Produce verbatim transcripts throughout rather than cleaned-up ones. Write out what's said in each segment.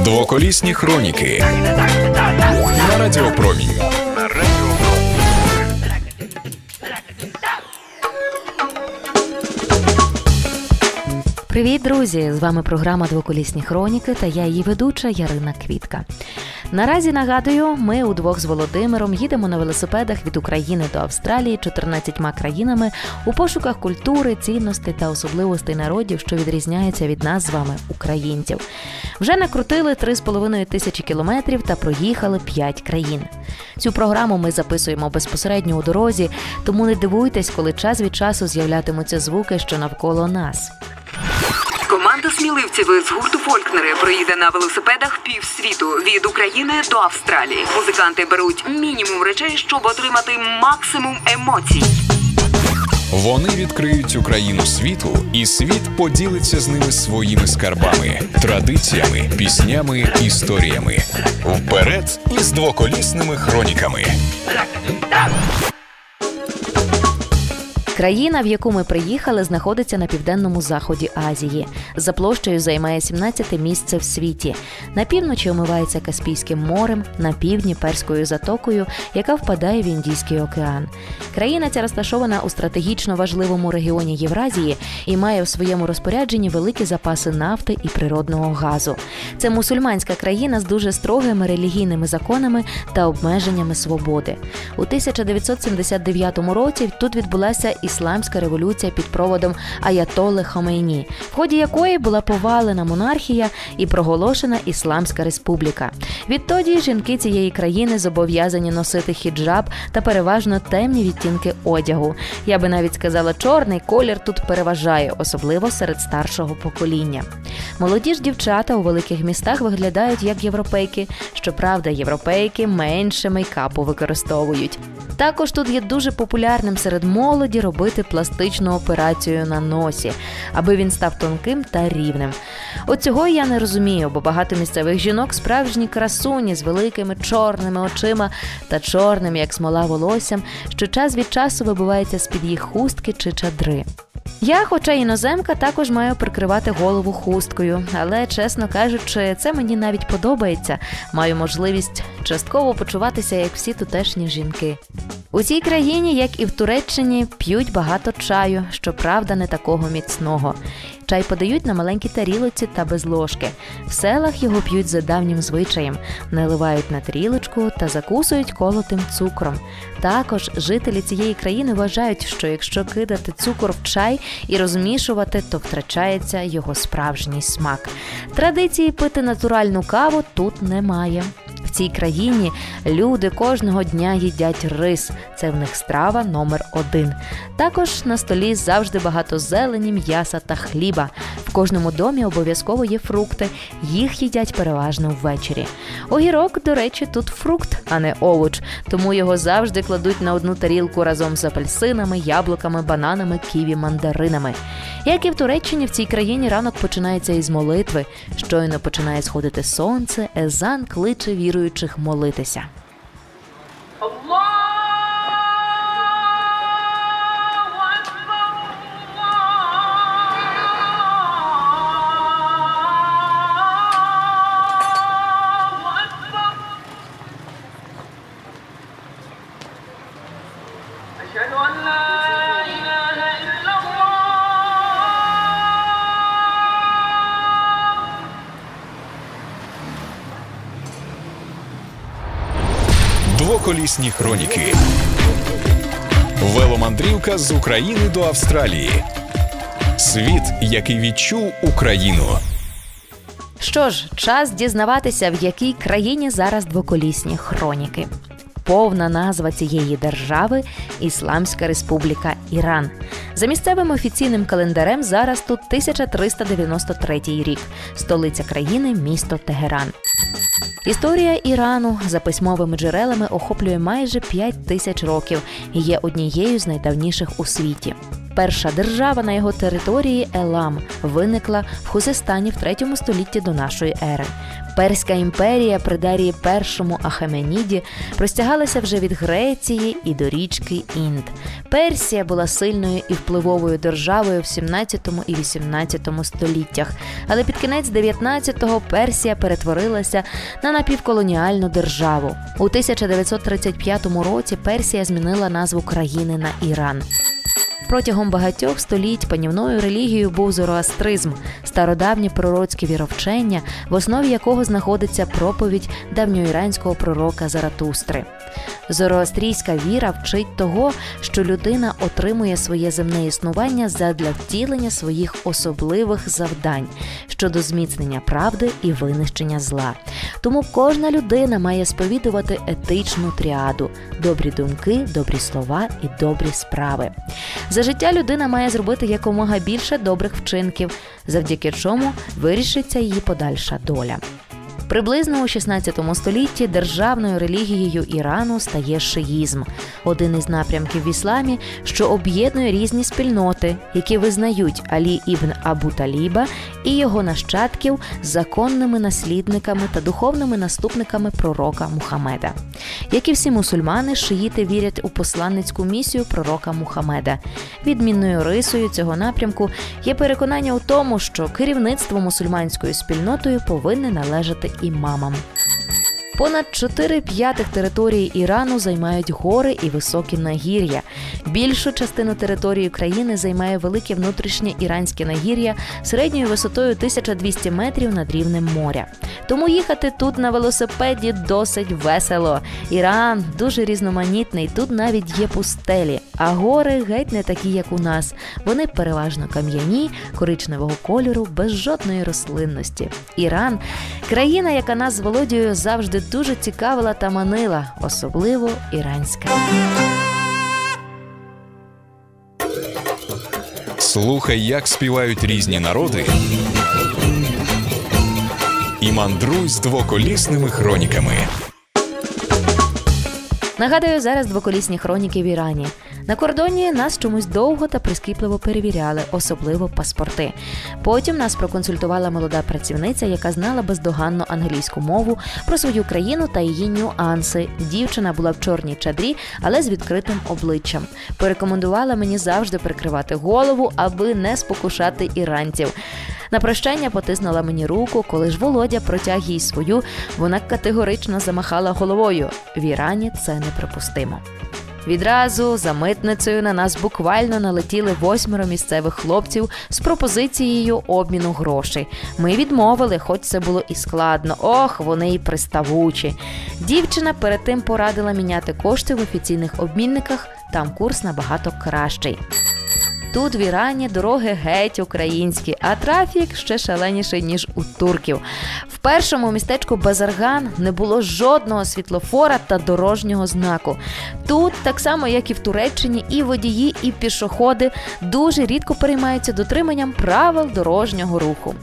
Двоколісні хроніки на Радіо Промінь. Привіт, друзі! З вами програма «Двоколісні хроніки» та я її ведуча Ярина Квітка. Наразі, нагадую, ми удвох з Володимиром їдемо на велосипедах від України до Австралії чотирнадцятьма країнами у пошуках культури, цінностей та особливостей народів, що відрізняються від нас з вами, українців. Вже накрутили три з половиною тисячі кілометрів та проїхали п'ять країн. Цю програму ми записуємо безпосередньо у дорозі, тому не дивуйтесь, коли час від часу з'являтимуться звуки, що навколо нас. Команда сміливців з гурту «Фолькнери» проїде на велосипедах півсвіту від України до Австралії. Музиканти беруть мінімум речей, щоб отримати максимум емоцій. Вони відкриють Україну світу, і світ поділиться з ними своїми скарбами, традиціями, піснями, історіями. Вперед із двоколісними хроніками! Країна, в яку ми приїхали, знаходиться на південному заході Азії. За площею займає сімнадцяте місце в світі. На півночі омивається Каспійським морем, на півдні – Перською затокою, яка впадає в Індійський океан. Країна ця розташована у стратегічно важливому регіоні Євразії і має в своєму розпорядженні великі запаси нафти і природного газу. Це мусульманська країна з дуже строгими релігійними законами та обмеженнями свободи. У тисяча дев'ятсот сімдесят дев'ятому році тут відбулася Ісламська революція під проводом Аятолли Хомейні, в ході якої була повалена монархія і проголошена Ісламська республіка. Відтоді жінки цієї країни зобов'язані носити хіджаб та переважно темні відтінки одягу. Я би навіть сказала, чорний колір тут переважає, особливо серед старшого покоління. Молоді ж дівчата у великих містах виглядають як європейки. Щоправда, європейки менше мейкапу використовують. Також тут є дуже популярним серед молоді робити пластичну операцію на носі, аби він став тонким та рівним. От цього я не розумію, бо багато місцевих жінок справжні красуні з великими чорними очима та чорним, як смола, волоссям, що час від часу вибивається з-під їх хустки чи чадри. Я, хоча іноземка, також маю прикривати голову хусткою, але, чесно кажучи, це мені навіть подобається. Маю можливість частково почуватися, як всі тутешні жінки. У цій країні, як і в Туреччині, п'ють багато чаю, щоправда, не такого міцного. Чай подають на маленькій тарілоці та без ложки. В селах його п'ють за давнім звичаєм, наливають на тарілочку та закусують колотим цукром. Також жителі цієї країни вважають, що якщо кидати цукор в чай і розмішувати, то втрачається його справжній смак. Традиції пити натуральну каву тут немає. В цій країні люди кожного дня їдять рис. Це в них страва номер один. Також на столі завжди багато зелені, м'яса та хліба. В кожному домі обов'язково є фрукти. Їх їдять переважно ввечері. Огірок, до речі, тут фрукт, а не овоч. Тому його завжди кладуть на одну тарілку разом з апельсинами, яблуками, бананами, ківі, мандаринами. Як і в Туреччині, в цій країні ранок починається із молитви. Щойно починає сходити сонце, езан кличе віруючих молитися. Двоколісні хроніки. Веломандрівка з України до Австралії. Світ, який відчув Україну. Що ж, час дізнаватися, в якій країні зараз двоколісні хроніки. Повна назва цієї держави – Ісламська республіка Іран. За місцевим офіційним календарем зараз тут тисяча триста дев'яносто третій рік. Столиця країни – місто Тегеран. Історія Ірану за письмовими джерелами охоплює майже п'ять тисяч років і є однією з найдавніших у світі. Перша держава на його території – Елам – виникла в Хузестані в третьому столітті до нашої ери. Перська імперія при Дарії першому Ахеменіді простягалася вже від Греції і до річки Інд. Персія була сильною і впливовою державою в сімнадцятому і вісімнадцятому століттях, але під кінець дев'ятнадцятого Персія перетворилася на напівколоніальну державу. У тисяча дев'ятсот тридцять п'ятому році Персія змінила назву країни на Іран. Протягом багатьох століть панівною релігією був зороастризм – стародавнє пророцьке віровчення, в основі якого знаходиться проповідь давньоіранського пророка Заратустри. Зороастрійська віра вчить того, що людина отримує своє земне існування задля втілення своїх особливих завдань щодо зміцнення правди і винищення зла. Тому кожна людина має сповідувати етичну тріаду – добрі думки, добрі слова і добрі справи. За життя людина має зробити якомога більше добрих вчинків, завдяки чому вирішиться її подальша доля. Приблизно у шістнадцятому столітті державною релігією Ірану стає шиїзм – один із напрямків в ісламі, що об'єднує різні спільноти, які визнають Алі ібн Абу Таліба і його нащадків законними наслідниками та духовними наступниками пророка Мухаммеда. Як і всі мусульмани, шиїти вірять у посланницьку місію пророка Мухаммеда. Відмінною рисою цього напрямку є переконання у тому, що керівництво мусульманською спільнотою повинне належати імамам. Понад чотири п'ятих території Ірану займають гори і високі нагір'я. Більшу частину території країни займає велике внутрішнє іранське нагір'я середньою висотою тисяча двісті метрів над рівнем моря. Тому їхати тут на велосипеді досить весело. Іран дуже різноманітний, тут навіть є пустелі, а гори геть не такі, як у нас. Вони переважно кам'яні, коричневого кольору, без жодної рослинності. Іран – країна, яка нас з Володією завжди дуже цікавила та манила, особливо іранська. Слухай, як співають різні народи, і мандруй з двоколісними хроніками. Нагадую, зараз двоколісні хроніки в Ірані. На кордоні нас чомусь довго та прискіпливо перевіряли, особливо паспорти. Потім нас проконсультувала молода працівниця, яка знала бездоганно англійську мову, про свою країну та її нюанси. Дівчина була в чорній чадрі, але з відкритим обличчям. Порекомендувала мені завжди прикривати голову, аби не спокушати іранців. На прощання потиснула мені руку, коли ж Володя протяг їй свою, вона категорично замахала головою. В Ірані це неприпустимо. Відразу за митницею на нас буквально налетіли восьмеро місцевих хлопців з пропозицією обміну грошей. Ми відмовили, хоч це було і складно. Ох, вони й приставучі. Дівчина перед тим порадила міняти кошти в офіційних обмінниках, там курс набагато кращий. Тут в Ірані дороги геть українські, а трафік ще шаленіший, ніж у турків. В першому містечку Базарган не було жодного світлофора та дорожнього знаку. Тут, так само як і в Туреччині, і водії, і пішоходи дуже рідко переймаються дотриманням правил дорожнього руху.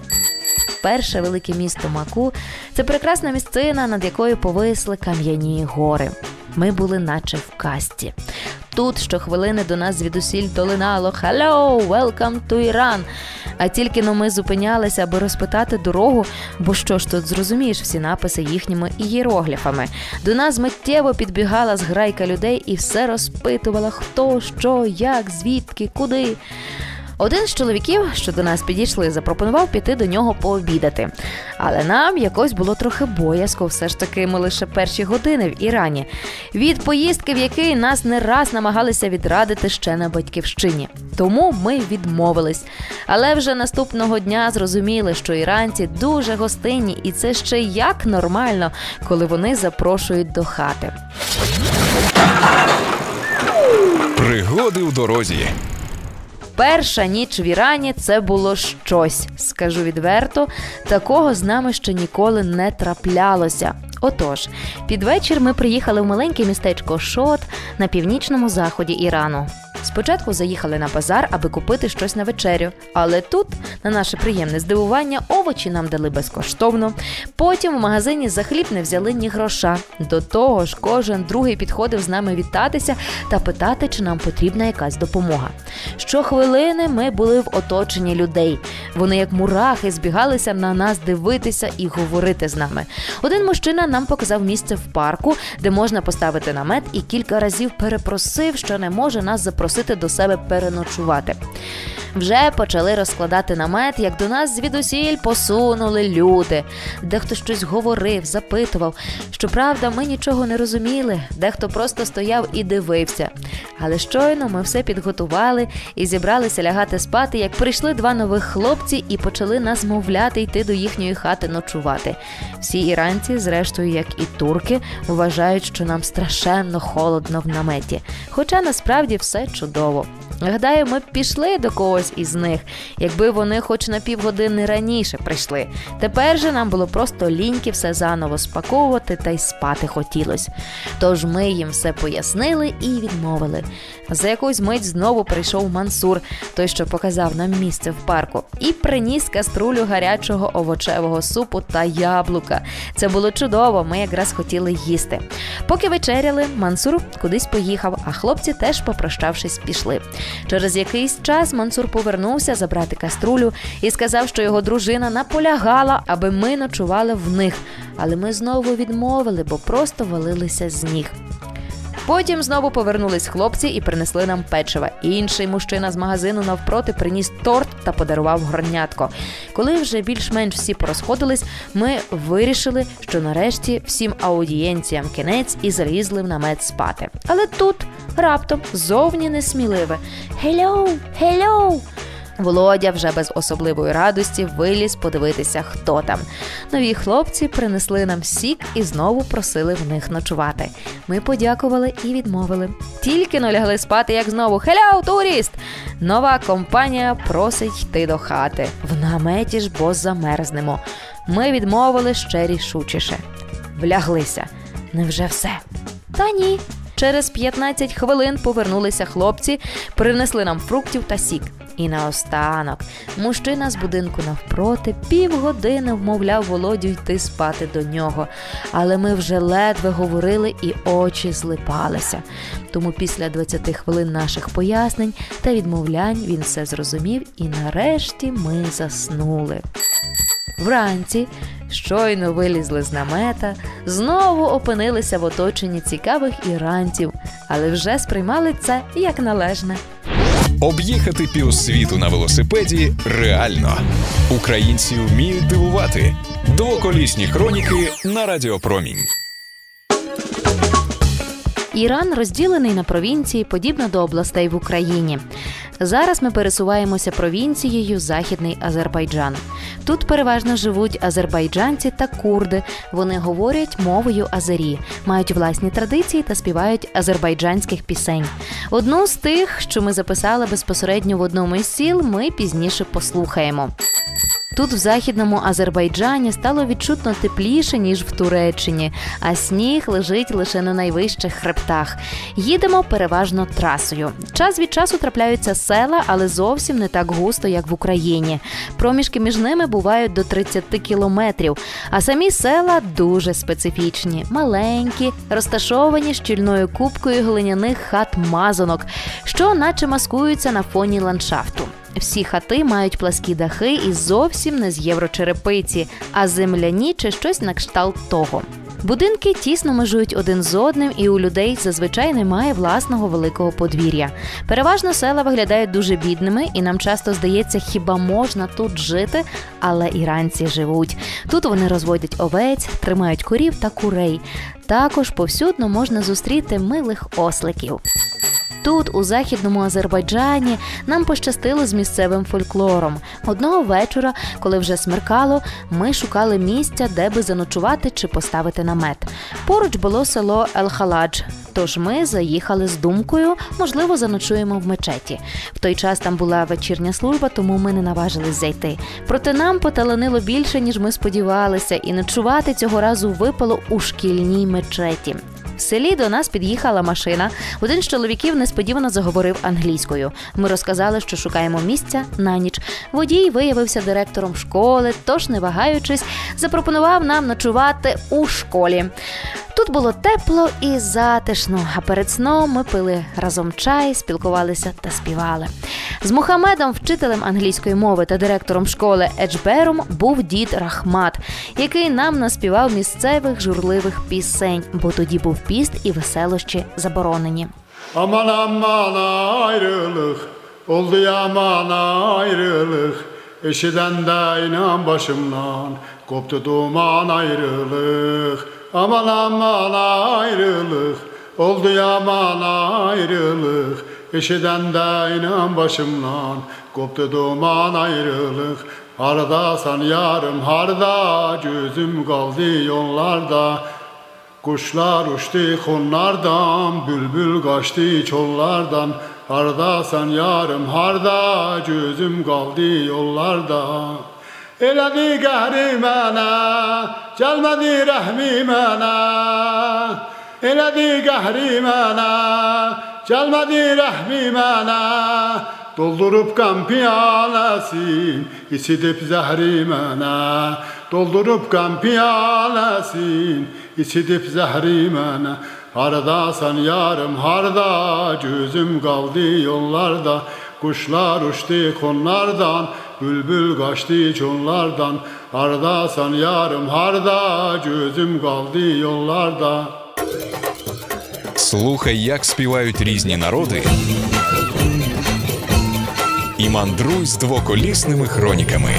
Перше велике місто Маку – це прекрасна місцина, над якою повисли кам'яні гори. Ми були наче в казці. Тут щохвилини до нас звідусіль долинало «Hello, welcome to Iran!». А тільки но ми зупинялися, аби розпитати дорогу, бо що ж тут зрозумієш всі написи їхніми ієрогліфами. До нас миттєво підбігала зграйка людей і все розпитувала хто, що, як, звідки, куди. Один з чоловіків, що до нас підійшли, запропонував піти до нього пообідати. Але нам якось було трохи боязко, все ж таки ми лише перші години в Ірані. Від поїздки, в який нас не раз намагалися відрадити ще на батьківщині. Тому ми відмовились. Але вже наступного дня зрозуміли, що іранці дуже гостинні, і це ще як нормально, коли вони запрошують до хати. Пригоди в дорозі. Перша ніч в Ірані – це було щось. Скажу відверто, такого з нами ще ніколи не траплялося. Отож, під вечір ми приїхали в маленьке містечко Шот на північному заході Ірану. Спочатку заїхали на базар, аби купити щось на вечерю, але тут, на наше приємне здивування, овочі нам дали безкоштовно. Потім в магазині за хліб не взяли ні гроша. До того ж, кожен другий підходив з нами вітатися та питати, чи нам потрібна якась допомога. Щохвилини ми були в оточенні людей. Вони, як мурахи, збігалися на нас дивитися і говорити з нами. Один мужчина нам показав місце в парку, де можна поставити намет, і кілька разів перепросив, що не може нас запросити до себе переночувати. Вже почали розкладати намет, як до нас звідусіль посунули люди. Дехто щось говорив, запитував. Щоправда, ми нічого не розуміли, дехто просто стояв і дивився. Але щойно ми все підготували і зібралися лягати спати, як прийшли два нових хлопці і почали нас мовляти йти до їхньої хати ночувати. Всі іранці, зрештою, як і турки, вважають, що нам страшенно холодно в наметі. Хоча насправді все чудово. Гадаю, ми б пішли до когось із них, якби вони хоч на півгодини раніше прийшли. Тепер же нам було просто ліньки все заново спаковувати та й спати хотілось. Тож ми їм все пояснили і відмовили. За якусь мить знову прийшов Мансур, той, що показав нам місце в парку, і приніс каструлю гарячого овочевого супу та яблука. Це було чудово, ми якраз хотіли їсти. Поки вечеряли, Мансур кудись поїхав, а хлопці теж, попрощавшись, пішли. Через якийсь час Мансур повернувся забрати каструлю і сказав, що його дружина наполягала, аби ми ночували в них. Але ми знову відмовили, бо просто валилися з ніг. Потім знову повернулись хлопці і принесли нам печива. Інший мужчина з магазину навпроти приніс торт та подарував горнятко. Коли вже більш-менш всі порозходились, ми вирішили, що нарешті всім аудієнціям кінець і залізли в намет спати. Але тут раптом зовні несміливе «Hello! Hello!» Володя вже без особливої радості виліз подивитися, хто там. Нові хлопці принесли нам сік і знову просили в них ночувати. Ми подякували і відмовили. Тільки но лягли спати, як знову «Хеляу, турист!» Нова компанія просить йти до хати. В наметі ж, бо замерзнемо. Ми відмовили ще рішучіше. Вляглися. Невже все? Та ні. Через п'ятнадцять хвилин повернулися хлопці, принесли нам фруктів та сік. І наостанок, мужчина з будинку навпроти півгодини вмовляв Володю йти спати до нього. Але ми вже ледве говорили і очі злипалися. Тому після двадцяти хвилин наших пояснень та відмовлянь він все зрозумів і нарешті ми заснули. Вранці, щойно вилізли з намета, знову опинилися в оточенні цікавих іранців, але вже сприймали це як належне. Об'їхати півсвіту на велосипеді реально. Українці вміють дивувати. Двоколісні хроніки на Радіо Промінь. Іран розділений на провінції, подібно до областей в Україні. Зараз ми пересуваємося провінцією Західний Азербайджан. Тут переважно живуть азербайджанці та курди. Вони говорять мовою азері, мають власні традиції та співають азербайджанських пісень. Одну з тих, що ми записали безпосередньо в одному із сіл, ми пізніше послухаємо. Тут, в Західному Азербайджані, стало відчутно тепліше, ніж в Туреччині, а сніг лежить лише на найвищих хребтах. Їдемо переважно трасою. Час від часу трапляються села, але зовсім не так густо, як в Україні. Проміжки між ними бувають до тридцяти кілометрів, а самі села дуже специфічні, маленькі, розташовані щільною купкою глиняних хат-мазанок, що наче маскуються на фоні ландшафту. Всі хати мають пласкі дахи і зовсім не з єврочерепиці, а земляні чи щось на кшталт того. Будинки тісно межують один з одним, і у людей зазвичай немає власного великого подвір'я. Переважно села виглядають дуже бідними, і нам часто здається, хіба можна тут жити, але іранці живуть. Тут вони розводять овець, тримають корів та курей. Також повсюдно можна зустріти милих осликів. Тут, у Західному Азербайджані, нам пощастило з місцевим фольклором. Одного вечора, коли вже смеркало, ми шукали місця, де би заночувати чи поставити намет. Поруч було село Ел-Халадж, тож ми заїхали з думкою, можливо, заночуємо в мечеті. В той час там була вечірня служба, тому ми не наважились зайти. Проте нам поталанило більше, ніж ми сподівалися, і ночувати цього разу випало у шкільній мечеті. В селі до нас під'їхала машина. Один з чоловіків несподівано заговорив англійською. Ми розказали, що шукаємо місця на ніч. Водій виявився директором школи, тож, не вагаючись, запропонував нам ночувати у школі. Тут було тепло і затишно, а перед сном ми пили разом чай, спілкувалися та співали. З Мухамедом, вчителем англійської мови та директором школи Еджбером, був дід Рахмат, який нам наспівав місцевих журливих пісень, бо тоді був піст і веселощі заборонені. Aman aman ayrılık, oldu yaman ayrılık, eşiden de inan başımdan, koptu duman ayrılık. Aman aman ayrılık, oldu yaman ayrılık, eşiden de inan başımdan, koptu duman ayrılık. Hardasan yarım harda, gözüm kaldı yollarda. Kuşlar uçtu konlardan, bülbül kaçtı çollardan. Hardasan yarım harda, gözüm kaldı yollarda. Eledi gəhri mənə, gəlmədi rəhmi mənə. Eledi gəhri mənə, gəlmədi rəhmi mənə. Doldurup qan piyaləsin, içidib zəhri mənə. Doldurup qan piyaləsin, içidib zəhri mənə. Hardasan yarım harda, gözüm qaldı yollarda. Kuşlar uçtu konlardan, bülbül kaçtı çollardan. Hardasan yarım harda, gözüm kaldı yollarda. Слухай, як співають різні народи, і мандруй з двоколісними хроніками.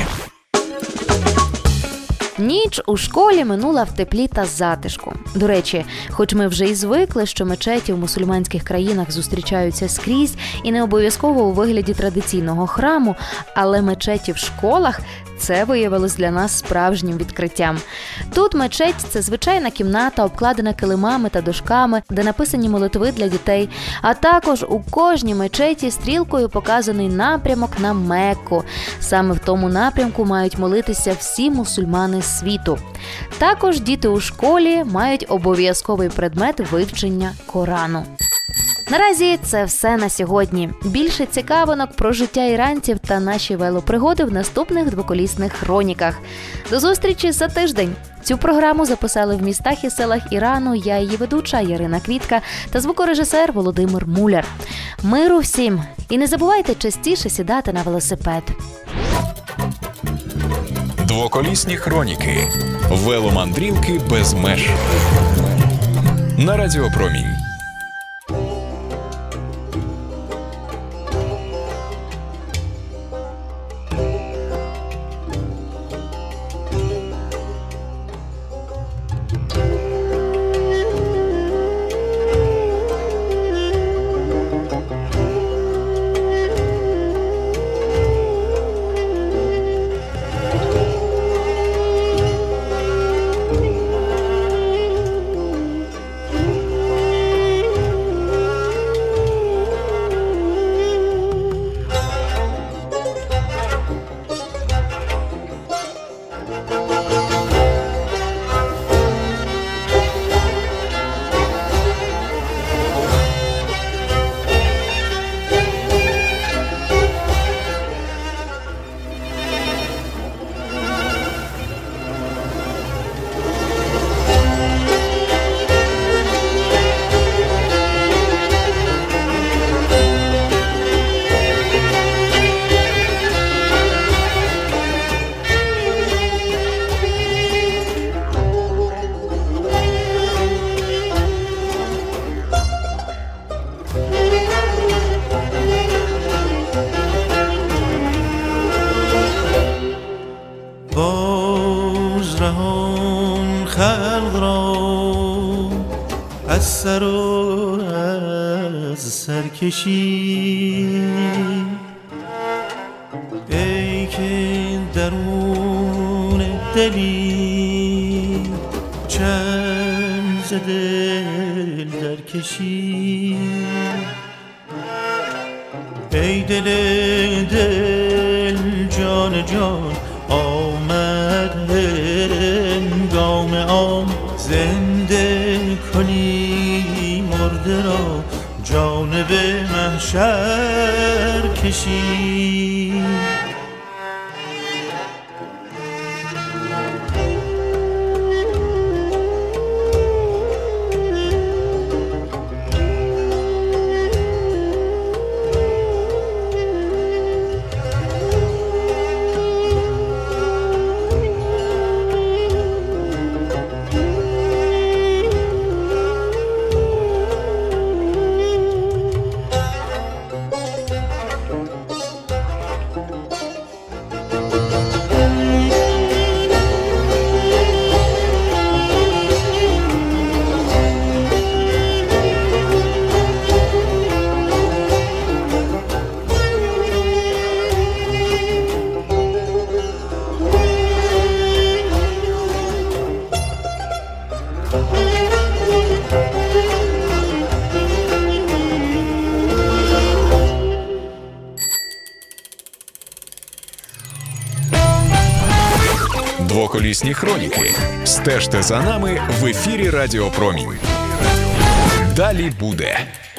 Ніч у школі минула в теплі та затишку. До речі, хоч ми вже й звикли, що мечеті в мусульманських країнах зустрічаються скрізь і не обов'язково у вигляді традиційного храму, але мечеті в школах – це виявилось для нас справжнім відкриттям. Тут мечеть – це звичайна кімната, обкладена килимами та дошками, де написані молитви для дітей, а також у кожній мечеті стрілкою показаний напрямок на Мекку. Саме в тому напрямку мають молитися всі мусульмани світу. Також діти у школі мають обов'язковий предмет вивчення Корану. Наразі це все на сьогодні. Більше цікавинок про життя іранців та наші велопригоди в наступних двоколісних хроніках. До зустрічі за тиждень! Цю програму записали в містах і селах Ірану я, її ведуча Ярина Квітка та звукорежисер Володимир Муляр. Миру всім! І не забувайте частіше сідати на велосипед. Двоколісні хроніки. Веломандрівки без меж. На Радіо Промінь. از سر و از سرکشی ای که درون دلی چند ز دل درکشی ای دل دل جان جان آمد هنگام عام زنده کنی مرده را جانب محشر کشید. Двоколісні хроніки. Стежте за нами в ефірі Радіо Промінь. Далі буде.